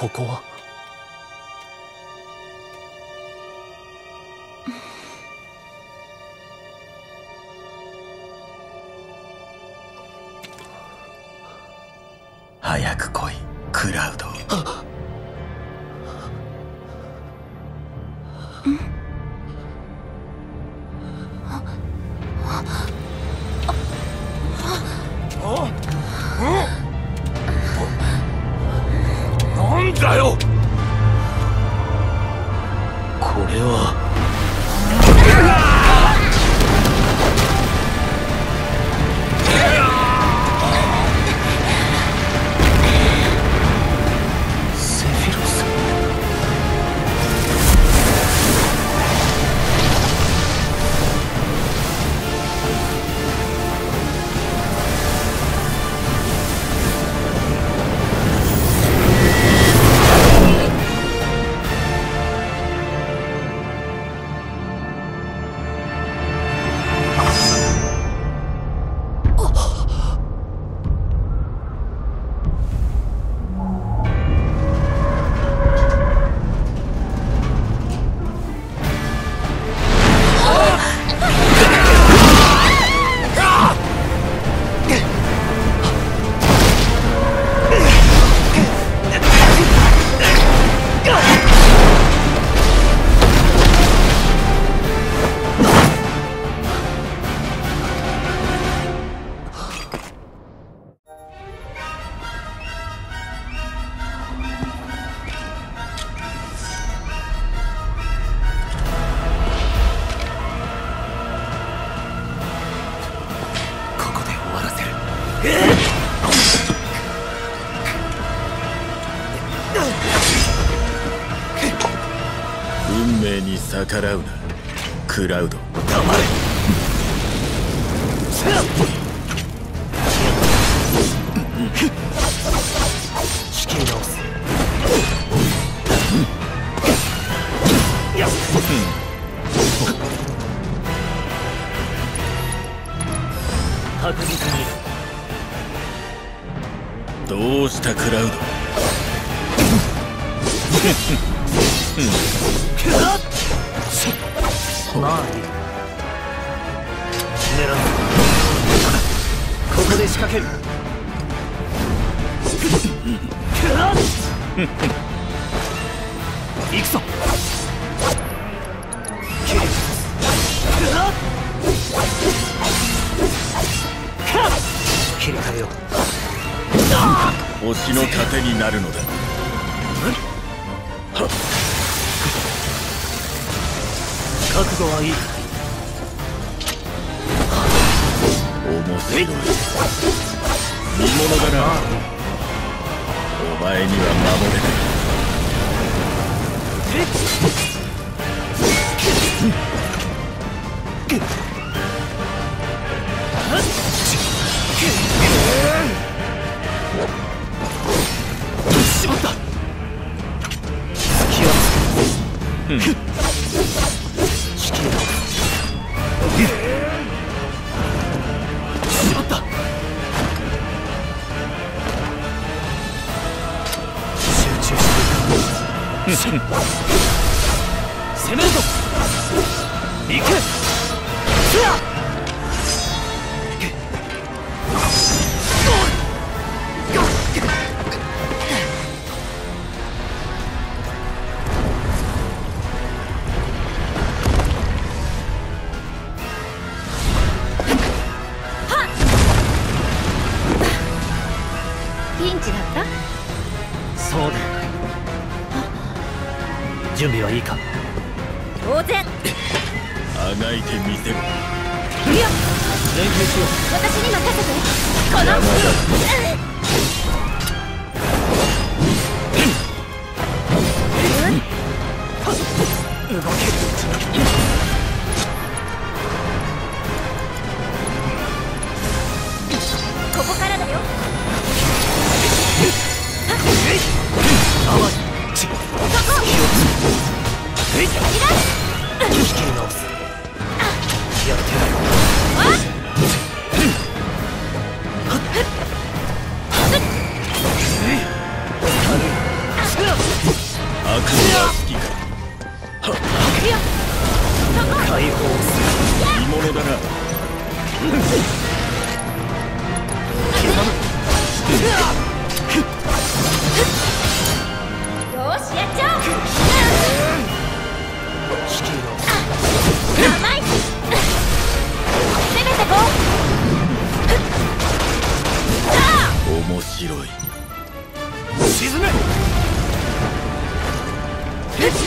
ここは。 早く来い、クラウド。 なんだよこれは。セフィロス。 運命に逆らうな、クラウド。 黙れ。仕切り直す。確実に。 どうしたクラウド。 まあいい。狙う。ここで仕掛ける。行くぞ。切り替えよう。 星の糧になるのだ。 覚悟はいい。 面白い。見物だな。お前には守れない。 しまった。隙をつけ。仕切り直す。しまった。集中していく。攻めるぞ。行け。 ピンチだった？ そうだよ。準備はいいか？ 当然。 あがいてみせろ。 いや、連携しよう。 私に任せて。この山だ。 動け。 ここからだよ。 仕切り直す。やってやるよ。 は好きか。 行くよ。そこ。 解放す見ものだな。 よしやっちゃおう。 地球の甘い。攻めてこう。 面白い。 沈め。 当てる。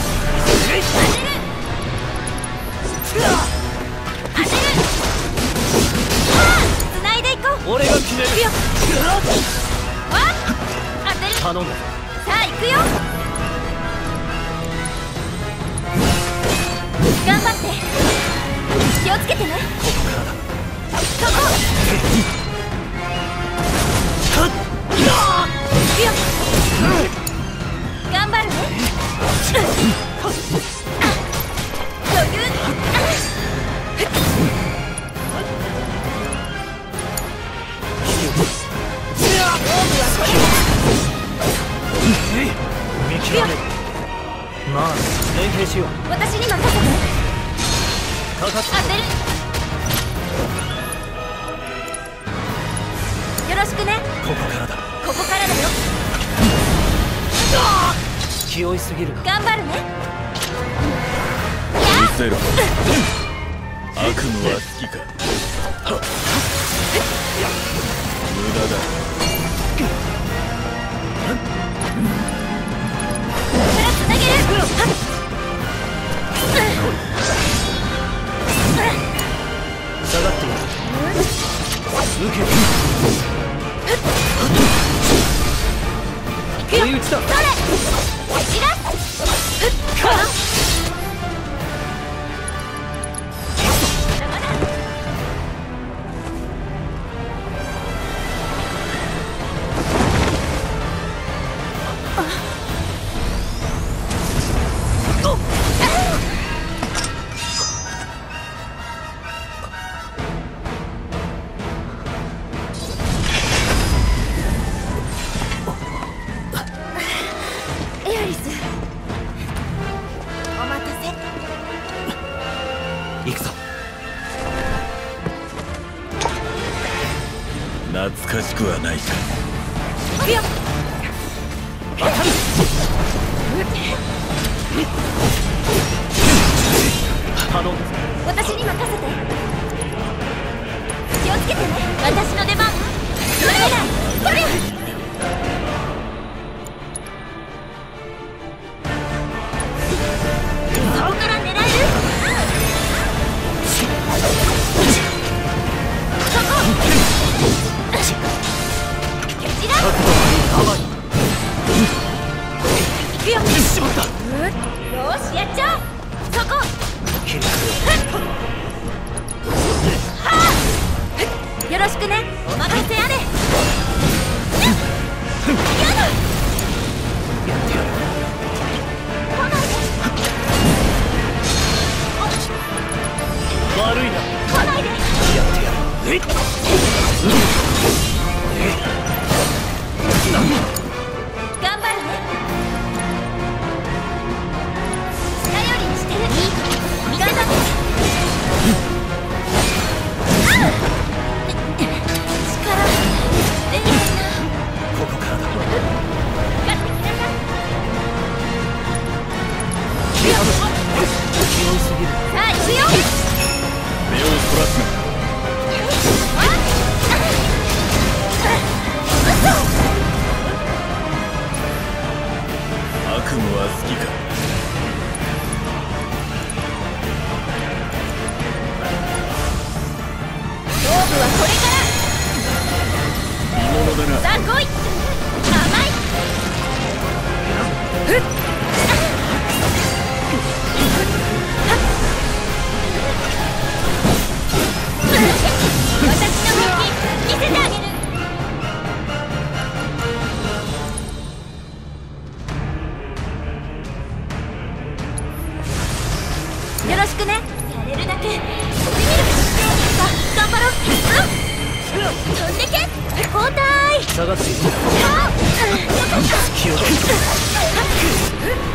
繋いでいこう。 俺が決める。 行くよ。わっ当てる。 頼んだ。 さあ行くよ。頑張って気をつけてね。 ここからだ。 そこ行くよ。頑張るね。余裕。 見極める。まあ連携しよう。 私に任せて。 かかっ当てる。よろしくね。 ここからだ。 ここからだよ。 気負いすぎる。 頑張るね。 見せろ。悪夢は好きか。無駄だ。 力つなげる。 下がっている。受ける。 行くよ。 追い打ちだ。 それ。いらっ。エアリス、お待たせ。 行くぞ。 懐かしくはないか。 行くよ。 当たる。頼んだぞ。 私に任せて。気をつけてね。私の出番。それだ。それ。そこから狙える。そこ。蹴散らす。行くよ。 しまった。 よーしやっちゃおう。そこ。 切りよろしくね。お任せあれ。やだ。 やってやる。 来ないで。 悪いな。 来ないで。 やってやる。えい。 頑張るね。頼りにしてる。頑張って。力出ないな。 ここからだ。 やってきなさい。 気負いすぎる。 さあ行くよ。 目をそらすな。悪夢は好きか。 勝負はこれから。 見ものだな。 さあ来い。甘い。私の本気見せてあげる。よろしくね。やれるだけ飛んでみる。さあ頑張ろう。飛んでけ。交代。 下がっている。 あよかった。 気をつけ。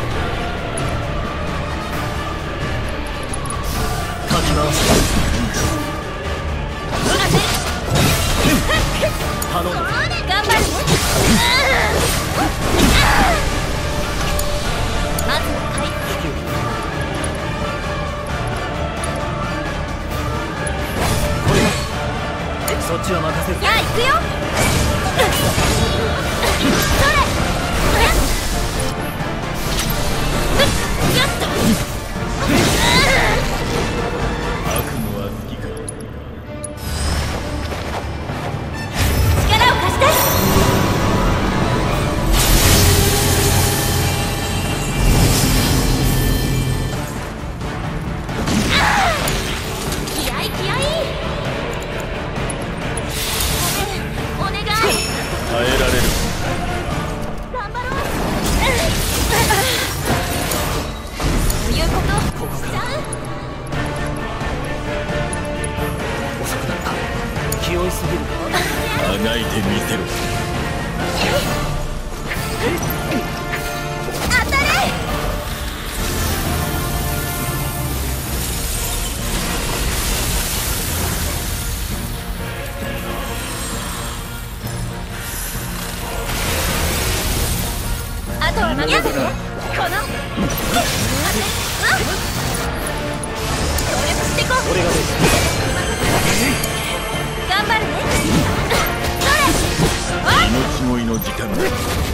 描いてみせろ。 当たれ。あとは任せて。この協力してこう。 俺が出る。 頑張るね。それ。 命乞いの時間だ。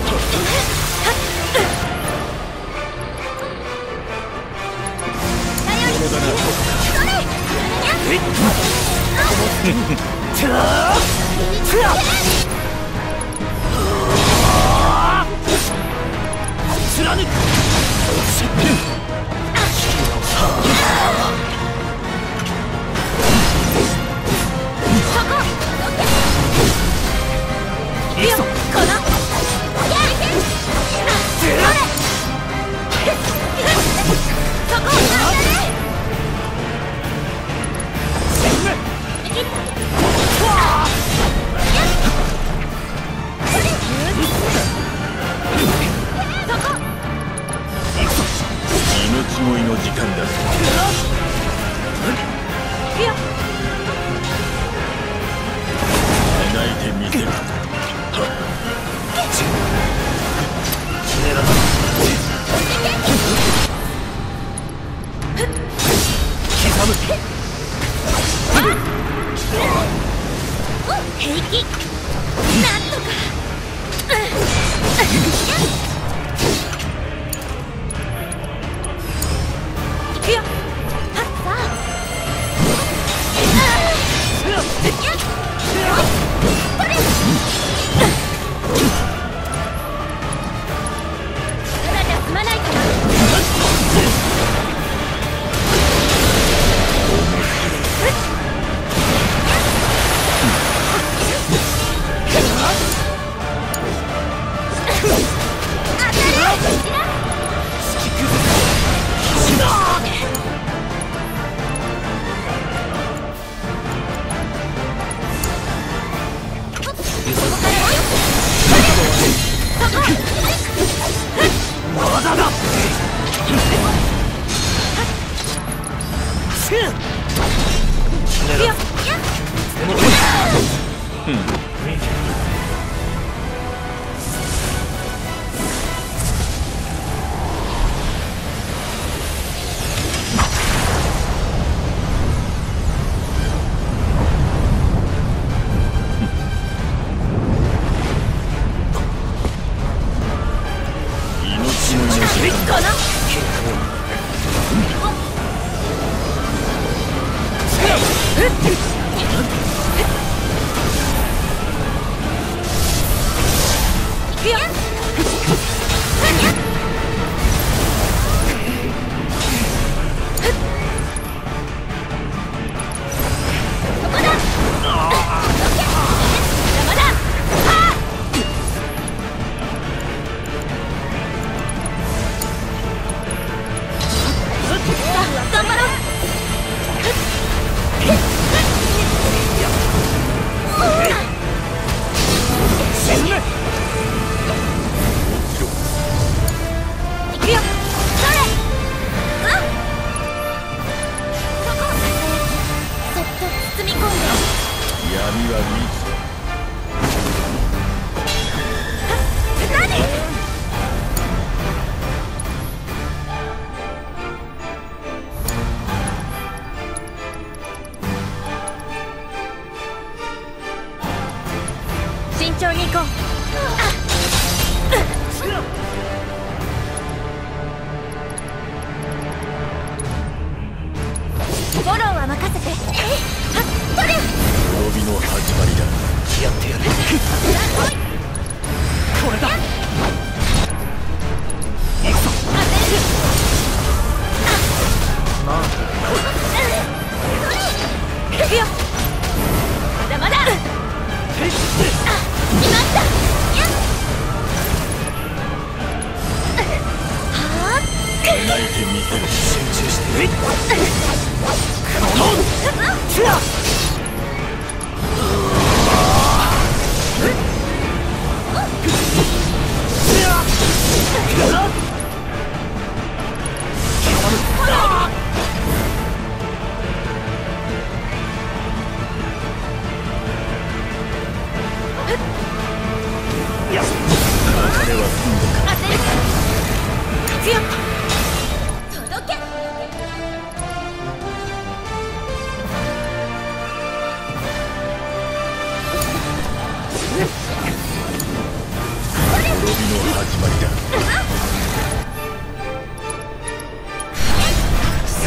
それ。 貫く。いいぞ。 このそこ命乞いの時間だ。描いてみせろ。 刻む。 平気。なんとか。行くよ。さあ。まだじゃ済まないかな。 まだだ。 慎重に行こう。フォローは任せて。取れ。 滅びの始まりだ。 やってやる。これだ。行くぞ。まあ行くよ。まだまだ。決まった。はあ。 描いてみせる。 集中して。この。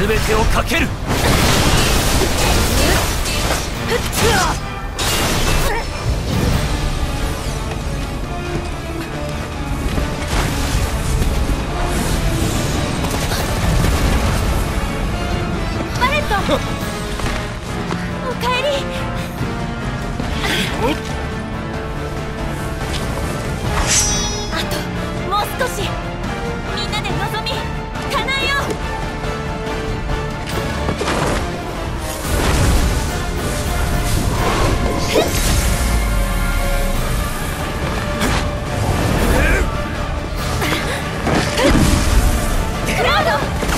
全てをかける。 バレット、おかえり。あともう少し、みんなで望み叶えよう。クラウド、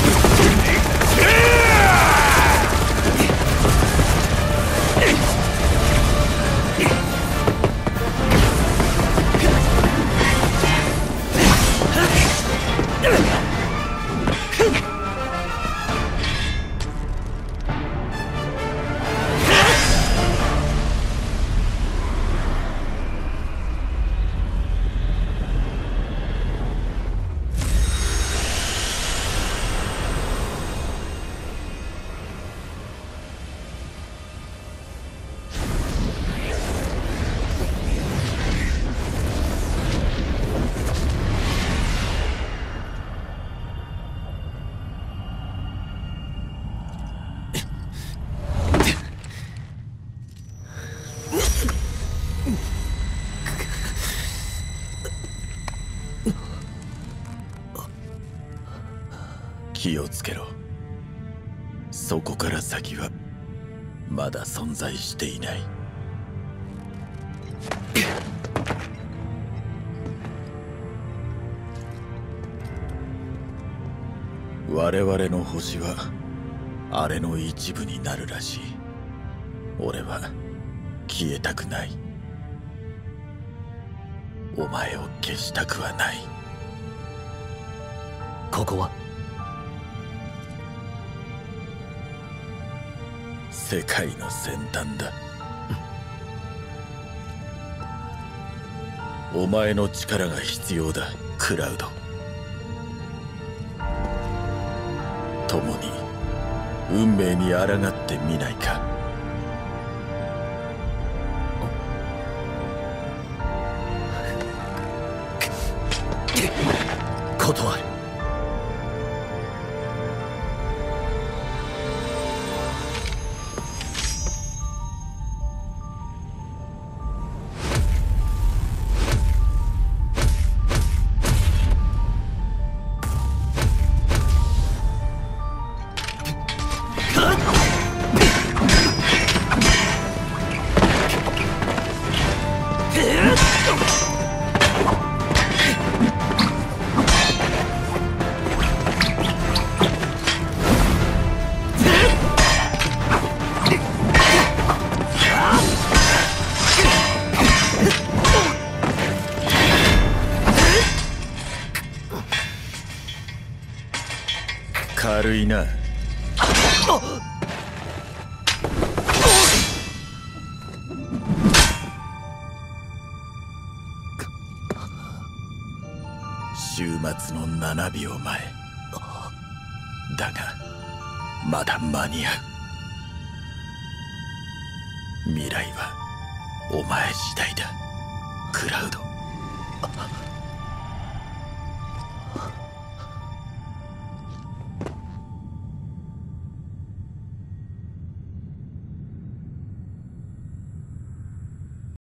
気をつけろ。そこから先はまだ存在していない。我々の星はあれの一部になるらしい。俺は消えたくない。お前を消したくはない。 ここは世界の先端だ。お前の力が必要だ、クラウド。共に運命に抗ってみないか。 断る。 軽いな。終末の7秒前だが、まだ間に合う。未来はお前次第だ、クラウド。